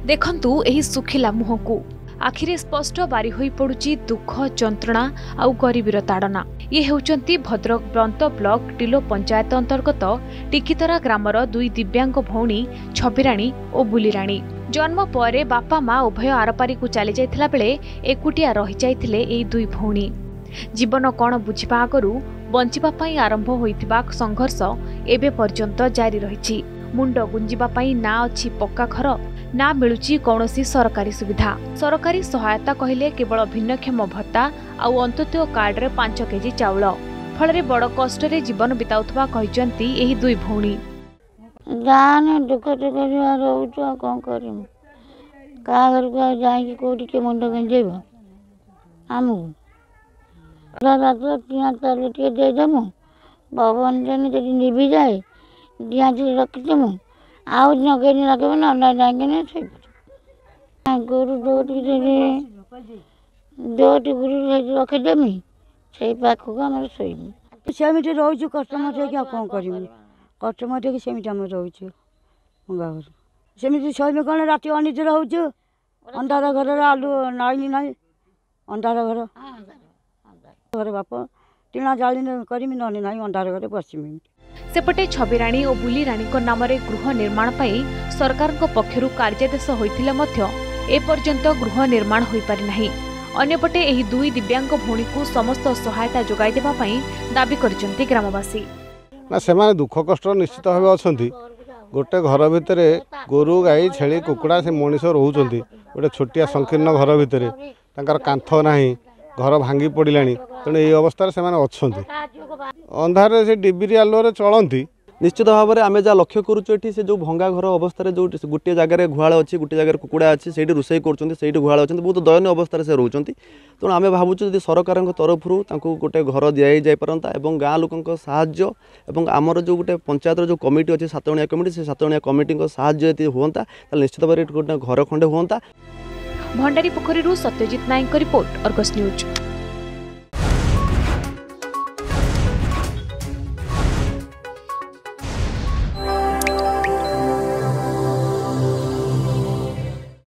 देखंतु एही सुखिला मुह को आखिरे स्पष्ट बारी होई पड़ुची दुख जंत्रणा आउ गरीबीर ताड़ना। ये हेउचंती भद्रक ब्रंत ब्लॉक टिलो पंचायत अंतर्गत टिकितरा ग्रामर दुई दिव्यांग भौणी छबिराणी और बुलीराणी। जन्म पर बापा माँ उभय आरपारी को चली जाइथिला बेले एकुटिया रही जाइथिले एई दुई भौणी। जीवन कौन बुझिबा आगरू बंचिबा पई आरंभ होइथिबा संघर्ष एबे पर्यंत जारी रहिछि। मुंड गुंजिबा पई ना अछि पक्का घर ना मिलुची कौनसी सरकारी सुविधा। सरकारी सहायता कहले केवल भिन्नक्षम भत्ता आउ अंत्योदय कार्ड रे 5 केजी चाउल। फल बड़ कष्ट रे जीवन बिताउथबा कहिजंती एही दुई भौणी। जाने दुख दुख रोच कौन करम का घर को जाई कोडी के मुंड गंजेब आमु रात तिना चालू टे दे दमु भवन जन जदी निबी जाए दिया जी रख दमु आउ नगेनी लगबे ना ना जांगे छै गुरु दोटी गुरु रख देमी छै पाखो हमर सोई सेमिटे रहू कस्टमर से क्या कौन करिम कस्टमर के सेमिटे हम रहू मंगा घर सेमिटे सोई कौन राति अनिद्र रहू अंधार घर आलू नाई नाई अंधार घर घर बाप टीना जाली करमी ननी नाई अंधार घर बसमी। सेपटे छबिराणी और बुलीराणी नाम गृह निर्माण पाई सरकार पक्षरु कार्यादेश होइथिले मध्य ए पर्यंत गृह निर्माण होई पारि नाही। अन्यपटे एही दुई दिव्यांग भौणी को समस्त सहायता जोगाई देबा पई दाबी करचंती ग्रामवासी। ना सेमाने दुख कष्ट निश्चित भाव अछंती। गोटे घर भितरे गोरु गाई छेली कुकुड़ा से मनीष रोचंती गोटे छोटिया संकीर्ण घर भितरे तांकर कांथ नाही घर भांगी पड़िलानी तेणु ये अवस्था से अंधारे से डिबिरी आलोरे चलती। निश्चित भाव में आम जहाँ लक्ष्य करुचे से जो भंगा घर अवस्था जो गोटे जगह गुहाल अच्छी गोटे जगह कुकुड़ा अच्छी से रोषे कर गुहाल अच्छा बहुत दयनीय अवस्था से रोच तेणु आम भावुँ जब सरकार तरफ गोटे घर दि जापरता और गाँ लोकों साहाय्य और आमर जो गोटे पंचायत जो कमिटी अच्छी 7 जणिया कमिटी से 7 जणिया कमिटी साहाय्य होता निश्चित भाव गोटे घर खंडे होता। Bhandari Pokhari Satyajit Nayak report, Argus news.